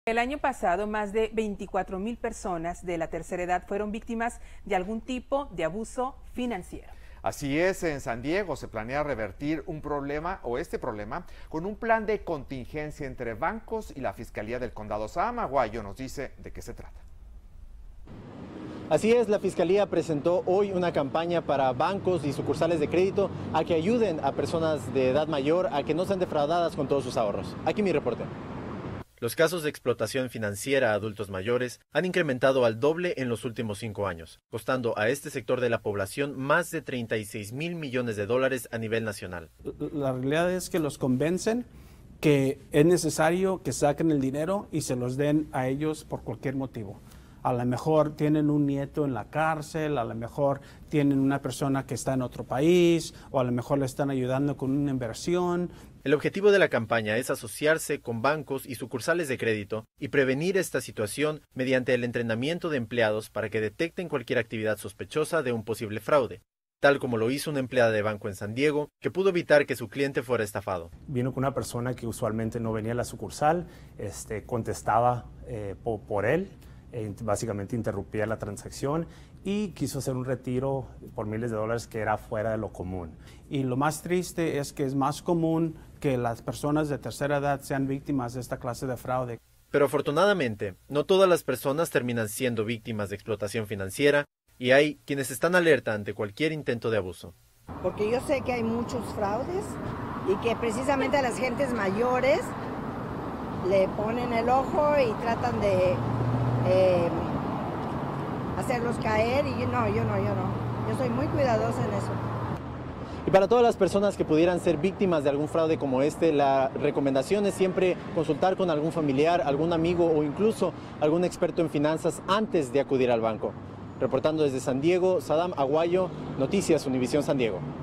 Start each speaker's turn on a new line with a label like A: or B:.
A: El año pasado, más de 24,000 personas de la tercera edad fueron víctimas de algún tipo de abuso financiero.
B: Así es, en San Diego se planea revertir este problema con un plan de contingencia entre bancos y la Fiscalía del Condado. Sadam Aguayo nos dice de qué se trata.
C: Así es, la Fiscalía presentó hoy una campaña para bancos y sucursales de crédito a que ayuden a personas de edad mayor a que no sean defraudadas con todos sus ahorros. Aquí mi reporte. Los casos de explotación financiera a adultos mayores han incrementado al doble en los últimos 5 años, costando a este sector de la población más de 36,000 millones de dólares a nivel nacional.
D: La realidad es que los convencen que es necesario que saquen el dinero y se los den a ellos por cualquier motivo. A lo mejor tienen un nieto en la cárcel, a lo mejor tienen una persona que está en otro país, o a lo mejor le están ayudando con una inversión.
C: El objetivo de la campaña es asociarse con bancos y sucursales de crédito y prevenir esta situación mediante el entrenamiento de empleados para que detecten cualquier actividad sospechosa de un posible fraude, tal como lo hizo una empleada de banco en San Diego, que pudo evitar que su cliente fuera estafado.
E: Vino con una persona que usualmente no venía a la sucursal, contestaba por él, básicamente interrumpía la transacción y quiso hacer un retiro por miles de dólares que era fuera de lo común.
D: Y lo más triste es que es más común que las personas de tercera edad sean víctimas de esta clase de fraude.
C: Pero afortunadamente, no todas las personas terminan siendo víctimas de explotación financiera y hay quienes están alerta ante cualquier intento de abuso.
F: Porque yo sé que hay muchos fraudes y que precisamente a las gentes mayores le ponen el ojo y tratan de hacerlos caer y yo no. Yo soy muy cuidadosa en eso.
C: Y para todas las personas que pudieran ser víctimas de algún fraude como este, la recomendación es siempre consultar con algún familiar, algún amigo o incluso algún experto en finanzas antes de acudir al banco. Reportando desde San Diego, Sadam Aguayo, Noticias Univisión San Diego.